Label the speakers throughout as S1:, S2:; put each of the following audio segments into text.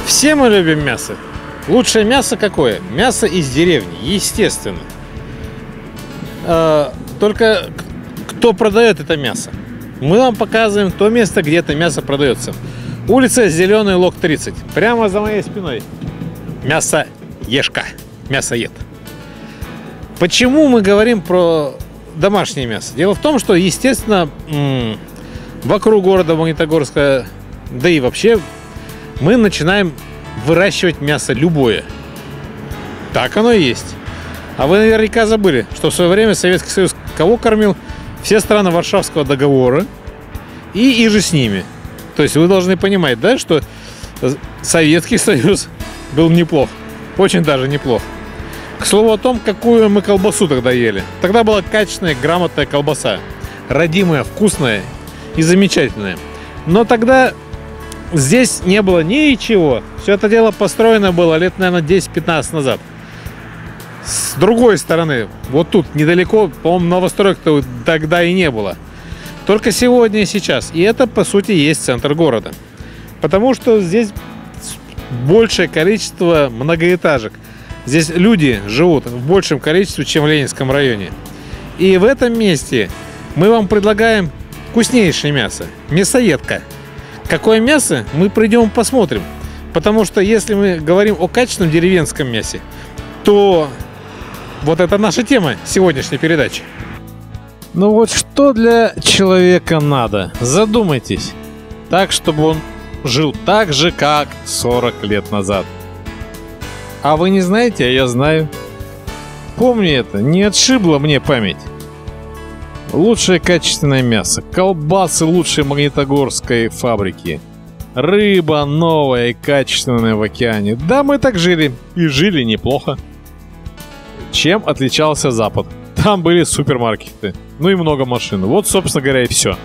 S1: Все мы любим мясо. Лучшее мясо какое? Мясо из деревни, естественно. Только кто продает это мясо? Мы вам показываем то место, где это мясо продается. Улица Зеленый, Лог 30. Прямо за моей спиной. Мясоежка. Мясоед. Почему мы говорим про домашнее мясо? Дело в том, что, естественно, вокруг города Магнитогорска, да и вообще, мы начинаем выращивать мясо любое. Так оно и есть. А вы наверняка забыли, что в свое время Советский Союз кого кормил? Все страны Варшавского договора и же с ними. То есть вы должны понимать, да, что Советский Союз был неплох. Очень даже неплох. К слову о том, какую мы колбасу тогда ели. Тогда была качественная, грамотная колбаса. Родимая, вкусная и замечательная. Но тогда здесь не было ничего. Все это дело построено было лет, наверное, 10-15 назад. С другой стороны, вот тут недалеко, по-моему, новостроек-то тогда и не было. Только сегодня и сейчас. И это, по сути, есть центр города. Потому что здесь большее количество многоэтажек. Здесь люди живут в большем количестве, чем в Ленинском районе. И в этом месте мы вам предлагаем вкуснейшее мясо. Мясоедка. Какое мясо, мы придем посмотрим. Потому что если мы говорим о качественном деревенском мясе, то вот это наша тема сегодняшней передачи. Ну вот что для человека надо? Задумайтесь. Так, чтобы он жил так же, как 40 лет назад. А вы не знаете, а я знаю. Помни это, не отшибла мне память. Лучшее качественное мясо, колбасы лучшей магнитогорской фабрики, рыба новая и качественная в океане. Да, мы так жили, и жили неплохо. Чем отличался Запад? Там были супермаркеты, ну и много машин. Вот, собственно говоря, и все.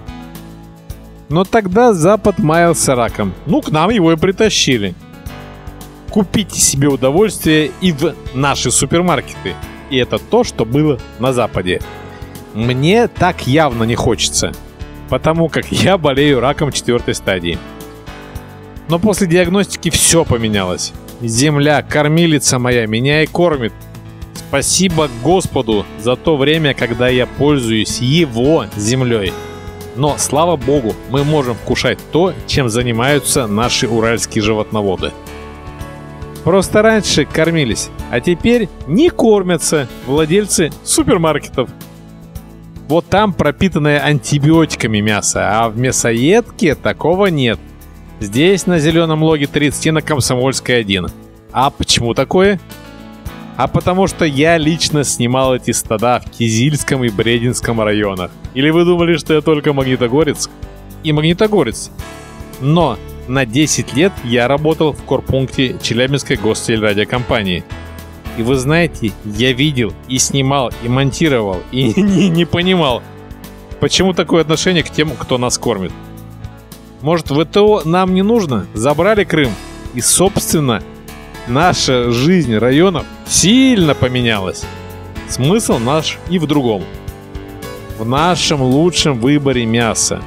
S1: Но тогда Запад маялся раком. Ну, к нам его и притащили. Купите себе удовольствие и в наши супермаркеты. И это то, что было на Западе. Мне так явно не хочется, потому как я болею раком 4-й стадии. Но после диагностики все поменялось. Земля, кормилица моя, меня и кормит. Спасибо Господу за то время, когда я пользуюсь его землей. Но, слава Богу, мы можем вкушать то, чем занимаются наши уральские животноводы. Просто раньше кормились, а теперь не кормятся владельцы супермаркетов. Вот там пропитанное антибиотиками мясо, а в мясоедке такого нет. Здесь на Зеленом Логе 30 и на Комсомольской 1. А почему такое? А потому что я лично снимал эти стада в Кизильском и Брединском районах. Или вы думали, что я только магнитогорец? И магнитогорец. Но на 10 лет я работал в корпункте Челябинской гостелерадиокомпании. И вы знаете, я видел и снимал, и монтировал, и не понимал, почему такое отношение к тем, кто нас кормит. Может, ВТО нам не нужно? Забрали Крым. И, собственно, наша жизнь районов сильно поменялась. Смысл наш и в другом. В нашем лучшем выборе мяса.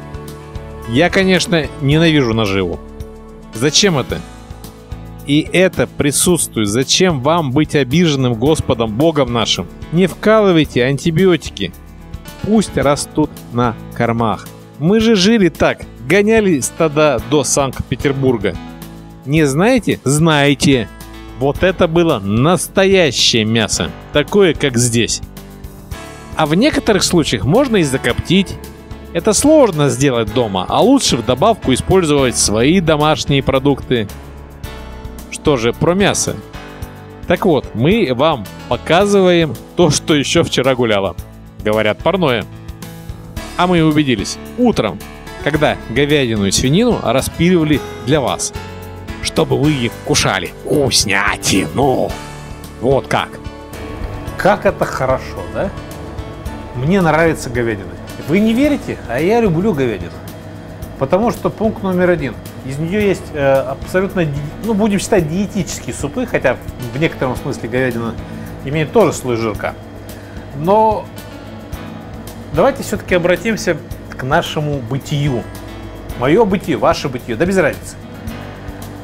S1: Я, конечно, ненавижу наживу. Зачем это? И это присутствует. Зачем вам быть обиженным Господом Богом нашим? Не вкалывайте антибиотики. Пусть растут на кормах. Мы же жили так. Гоняли стада до Санкт-Петербурга. Не знаете? Знаете. Вот это было настоящее мясо. Такое, как здесь. А в некоторых случаях можно и закоптить. Это сложно сделать дома, а лучше в добавку использовать свои домашние продукты. Что же про мясо? Так вот, мы вам показываем то, что еще вчера гуляло. Говорят, парное. А мы убедились утром, когда говядину и свинину распиливали для вас, чтобы вы их кушали. Вкуснятину! Вот как. Как это хорошо, да? Мне нравится говядина. Вы не верите, а я люблю говядину. Потому что пункт номер 1. Из нее есть абсолютно, ну, будем считать, диетические супы, хотя в некотором смысле говядина имеет тоже слой жирка. Но давайте все-таки обратимся к нашему бытию. Мое бытие, ваше бытие, да без разницы.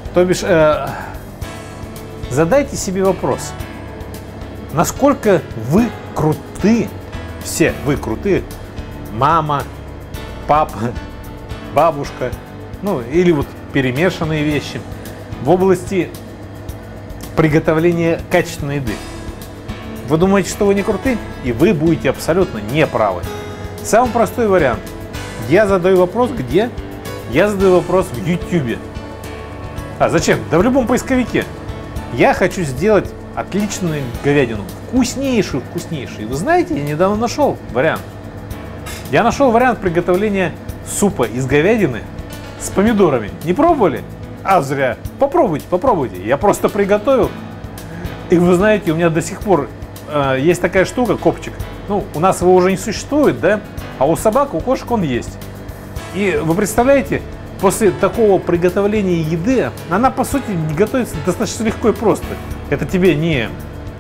S1: То бишь, задайте себе вопрос, насколько вы круты, все вы крутые, мама, папа, бабушка, ну или вот перемешанные вещи в области приготовления качественной еды. Вы думаете, что вы не круты? И вы будете абсолютно не правы. Самый простой вариант. Я задаю вопрос где? Я задаю вопрос в YouTube. А зачем? Да в любом поисковике. Я хочу сделать отличную говядину. Вкуснейшую, вкуснейшую. И вы знаете, я недавно нашел вариант. Я нашел вариант приготовления супа из говядины с помидорами. Не пробовали? А зря. Попробуйте, попробуйте. Я просто приготовил. И вы знаете, у меня до сих пор есть такая штука, копчик. Ну, у нас его уже не существует, да? А у собак, у кошек он есть. И вы представляете, после такого приготовления еды, она, по сути, готовится достаточно легко и просто. Это тебе не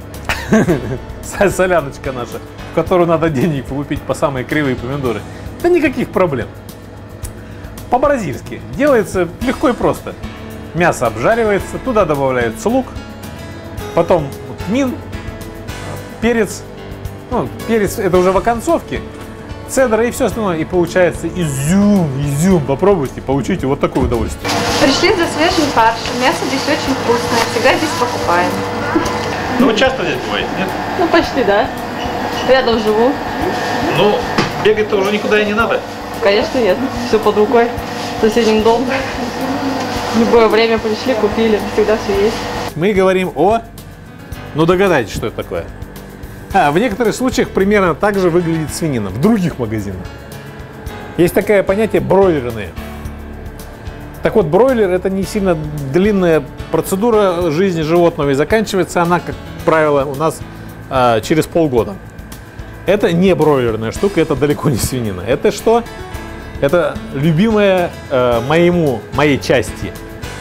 S1: соляночка наша, в которую надо денег влупить по самые кривые помидоры. Да никаких проблем. По-бразильски. Делается легко и просто. Мясо обжаривается, туда добавляется лук, потом тмин, перец. Ну, перец это уже в оконцовке. Цедра и все остальное. И получается изюм. Попробуйте, получите вот такое удовольствие.
S2: Пришли за свежим фаршем. Мясо здесь очень вкусное. Всегда здесь покупаем.
S1: Ну, вы часто здесь бываете, нет?
S2: Ну, почти, да. Рядом живу.
S1: Ну, бегать-то уже никуда и не надо.
S2: Конечно, нет. Все под рукой. В соседнем доме. В любое время пришли, купили. Всегда все есть.
S1: Мы говорим о... Ну, догадайтесь, что это такое. В некоторых случаях примерно так же выглядит свинина в других магазинах. Есть такое понятие бройлерные. Так вот, бройлер – это не сильно длинная процедура жизни животного, и заканчивается она, как правило, у нас через полгода. Это не бройлерная штука, это далеко не свинина. Это что? Это любимая моей части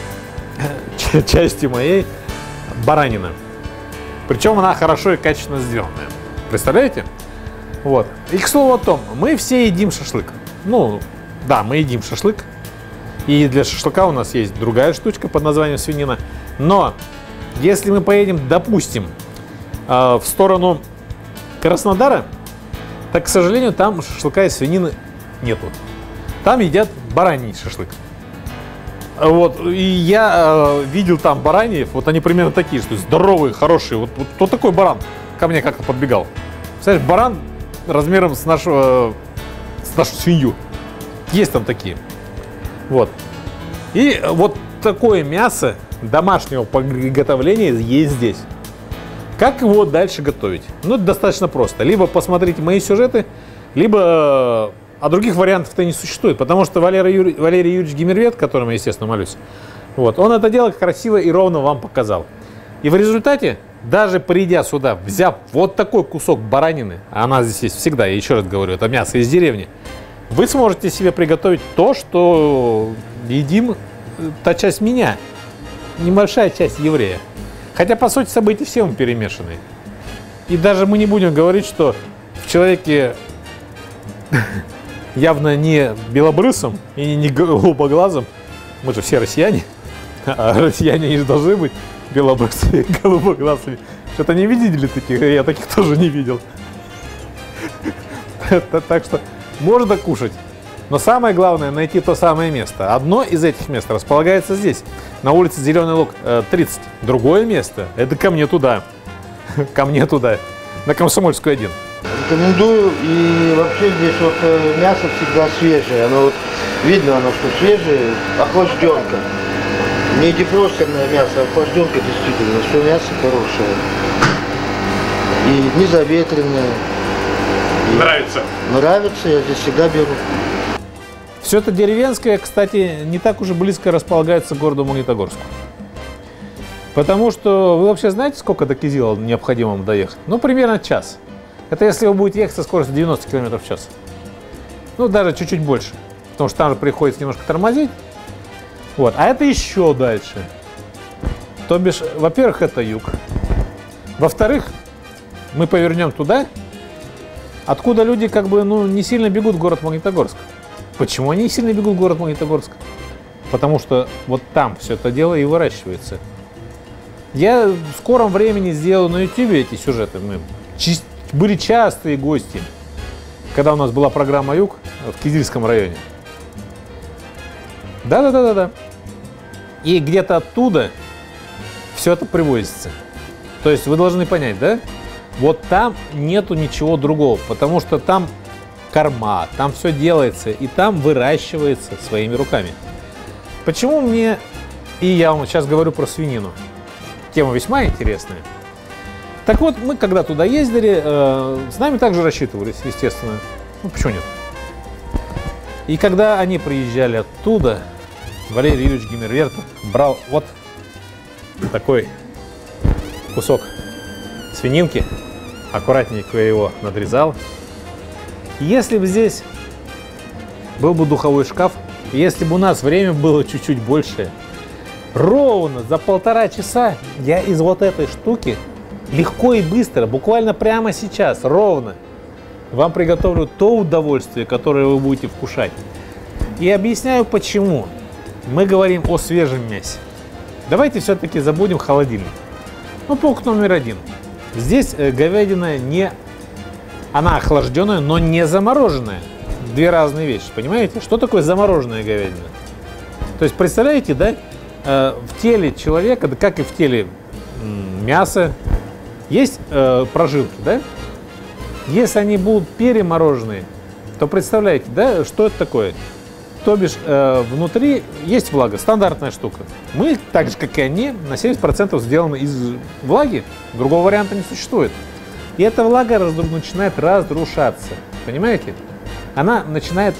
S1: моей баранина. Причем она хорошо и качественно сделанная. Представляете? Вот. И к слову о том, мы все едим шашлык. Ну, да, мы едим шашлык. И для шашлыка у нас есть другая штучка под названием свинина. Но если мы поедем, допустим, в сторону Краснодара, так, к сожалению, там шашлыка из свинины нету. Там едят бараний шашлык. Вот, и я видел там бараньев, вот они примерно такие, что здоровые, хорошие. Вот такой баран ко мне как-то подбегал. Представляешь, баран размером с нашу свинью. Есть там такие. Вот. И вот такое мясо домашнего приготовления есть здесь. Как его дальше готовить? Ну, это достаточно просто. Либо посмотрите мои сюжеты, либо... А других вариантов-то не существует, потому что Валерий Юрьевич Гиммервет, которому я, естественно, молюсь, вот, он это дело красиво и ровно вам показал. И в результате, даже придя сюда, взяв вот такой кусок баранины, а она здесь есть всегда, я еще раз говорю, это мясо из деревни, вы сможете себе приготовить то, что едим та часть меня, небольшая часть еврея. Хотя, по сути, события все мы перемешаны. И даже мы не будем говорить, что в человеке... явно не белобрысом и не голубоглазым. Мы же все россияне, а россияне не должны быть белобрысыми и голубоглазыми. Что-то не видели таких? Я таких тоже не видел. Так что можно кушать. Но самое главное найти то самое место. Одно из этих мест располагается здесь, на улице Зеленый Луг 30. Другое место – это ко мне туда. Ко мне туда, на Комсомольскую 1.
S3: Рекомендую, и вообще здесь вот мясо всегда свежее, оно вот видно, оно что свежее, охлажденка. Не дефростерное мясо, а охлажденка действительно, все мясо хорошее. И не заветренное.
S1: Нравится?
S3: Нравится, я здесь всегда беру.
S1: Все это деревенское, кстати, не так уж и близко располагается к городу Магнитогорску. Потому что вы вообще знаете, сколько до Кизила необходимо вам доехать? Ну, примерно час. Это если вы будете ехать со скоростью 90 км в час. Ну, даже чуть-чуть больше. Потому что там же приходится немножко тормозить. Вот. А это еще дальше. То бишь, во-первых, это юг. Во-вторых, мы повернем туда, откуда люди как бы, ну, не сильно бегут в город Магнитогорск. Почему они не сильно бегут в город Магнитогорск? потому что вот там все это дело и выращивается. Я в скором времени сделаю на YouTube эти сюжеты. Мы были частые гости, когда у нас была программа «Юг» в Кизильском районе. Да. И где-то оттуда все это привозится. То есть вы должны понять, да? Вот там нету ничего другого, потому что там корма, там все делается, и там выращивается своими руками. Почему мне, и я вам сейчас говорю про свинину, тема весьма интересная. Так вот, мы когда туда ездили, с нами также рассчитывались, естественно. Ну, почему нет? И когда они приезжали оттуда, Валерий Юрьевич Гиммервертов брал вот такой кусок свининки, аккуратненько его надрезал. Если бы здесь был бы духовой шкаф, если бы у нас время было чуть-чуть больше, ровно за 1,5 часа я из вот этой штуки легко и быстро, буквально прямо сейчас, ровно, вам приготовлю то удовольствие, которое вы будете вкушать. И объясняю почему. Мы говорим о свежем мясе. Давайте все-таки забудем холодильник. Ну, пункт номер 1. Здесь говядина не... Она охлажденная, но не замороженная. Две разные вещи, понимаете? Что такое замороженная говядина? То есть, представляете, да, в теле человека, да как и в теле мяса, есть прожилки, да? Если они будут перемороженные, то представляете, да, что это такое? То бишь, внутри есть влага, стандартная штука. Мы, так же, как и они, на 70% сделаны из влаги, другого варианта не существует. И эта влага начинает разрушаться, понимаете? Она начинает...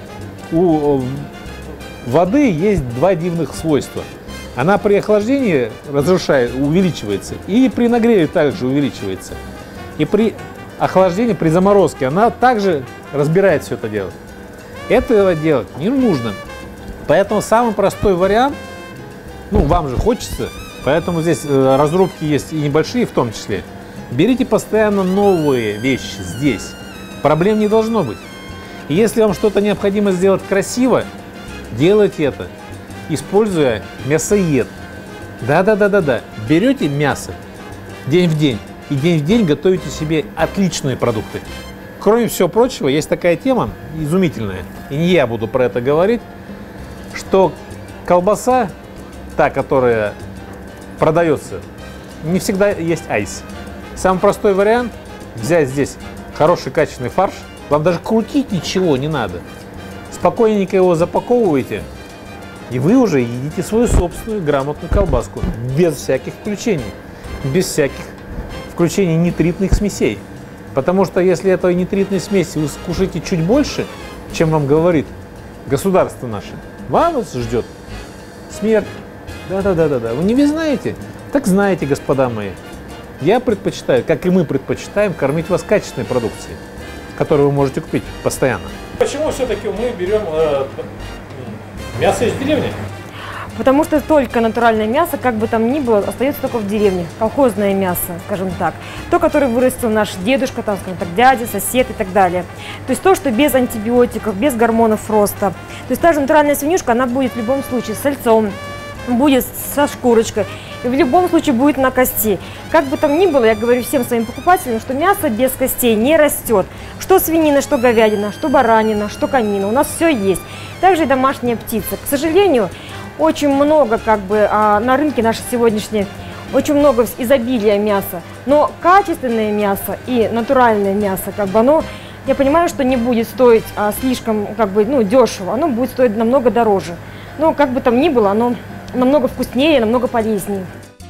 S1: У воды есть два дивных свойства. Она при охлаждении увеличивается, и при нагреве также увеличивается. И при охлаждении, при заморозке, она также разбирает все это дело. Этого делать не нужно. Поэтому самый простой вариант, ну, вам же хочется, поэтому здесь разрубки есть и небольшие в том числе. Берите постоянно новые вещи здесь. Проблем не должно быть. И если вам что-то необходимо сделать красиво, делайте это, используя мясоед. Да. Берете мясо день в день, и день в день готовите себе отличные продукты. Кроме всего прочего, есть такая тема изумительная, и не я буду про это говорить, что колбаса, та, которая продается, не всегда есть айс. Самый простой вариант – взять здесь хороший качественный фарш, вам даже крутить ничего не надо. Спокойненько его запаковываете, и вы уже едите свою собственную грамотную колбаску, без всяких включений, без всяких включений нитритных смесей. Потому что если этой нитритной смеси вы скушаете чуть больше, чем вам говорит государство наше, вас ждет смерть. Да. Вы не знаете? Так знаете, господа мои. Я предпочитаю, как и мы предпочитаем, кормить вас качественной продукцией, которую вы можете купить постоянно. Почему все-таки мы берем мясо из деревни?
S4: Потому что только натуральное мясо, как бы там ни было, остается только в деревне. Колхозное мясо, скажем так. То, которое вырастил наш дедушка, там, скажем так, дядя, сосед и так далее. То есть то, что без антибиотиков, без гормонов роста. То есть та же натуральная свинюшка, она будет в любом случае с сальцом, будет со шкурочкой. И в любом случае будет на кости. Как бы там ни было, я говорю всем своим покупателям, что мясо без костей не растет. Что свинина, что говядина, что баранина, что конина. У нас все есть. Также и домашняя птица. К сожалению, очень много на рынке наше сегодняшнее, очень много изобилия мяса. Но качественное мясо и натуральное мясо, оно, я понимаю, что не будет стоить слишком дешево. Оно будет стоить намного дороже. Но как бы там ни было, оно намного вкуснее, намного полезнее.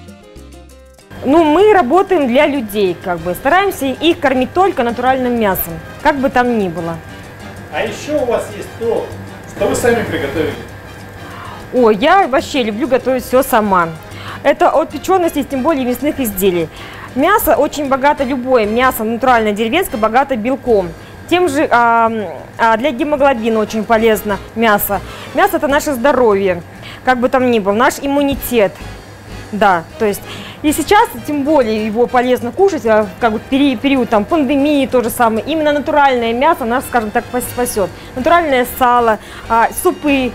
S4: Мы работаем для людей, стараемся их кормить только натуральным мясом, как бы там ни было.
S1: А еще у вас есть то, что вы сами приготовили?
S4: Ой, я вообще люблю готовить все сама. Это от печености, тем более мясных изделий. Мясо очень богато, любое мясо натуральное, деревенское, богато белком. Тем же для гемоглобина очень полезно мясо. Мясо – это наше здоровье, как бы там ни было, наш иммунитет. Да, то есть и сейчас тем более его полезно кушать, период пандемии то же самое. Именно натуральное мясо нас, скажем так, спасет. Натуральное сало, супы.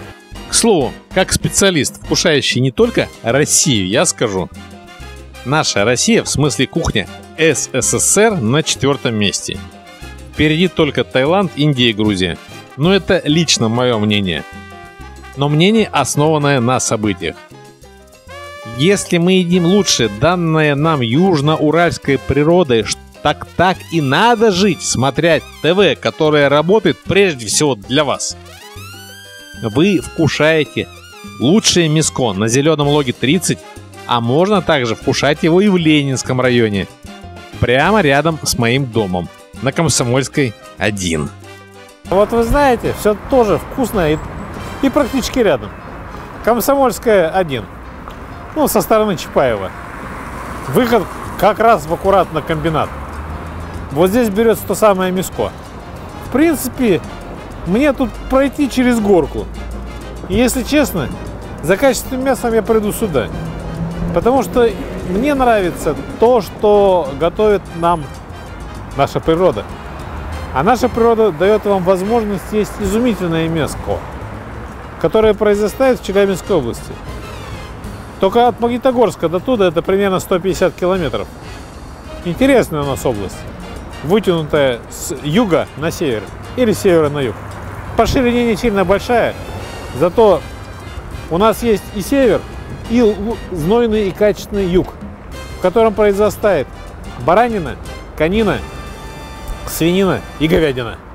S1: К слову, как специалист, вкушающий не только Россию, я скажу, наша Россия, в смысле кухня СССР, на 4-м месте. Впереди только Таиланд, Индия и Грузия. Но это лично мое мнение. Но мнение, основанное на событиях. Если мы едим лучше данное нам южно-уральской природой, так и надо жить, смотря ТВ, которое работает прежде всего для вас. Вы вкушаете лучшее мяско на Зеленом Логе 30, а можно также вкушать его и в Ленинском районе, прямо рядом с моим домом, на Комсомольской 1.
S5: Вот вы знаете, все тоже вкусно и практически рядом. Комсомольская 1. Ну, со стороны Чапаева. Выход как раз в аккурат на комбинат. Вот здесь берется то самое мяско. В принципе, мне тут пройти через горку. И если честно, за качественным мясом я приду сюда. Потому что мне нравится то, что готовит нам наша природа. А наша природа дает вам возможность есть изумительное мясо, которое произрастает в Челябинской области. Только от Магнитогорска до туда это примерно 150 километров. Интересная у нас область, вытянутая с юга на север или с севера на юг. По ширине не сильно большая, зато у нас есть и север, и знойный и качественный юг, в котором произрастает баранина, конина, свинина и говядина.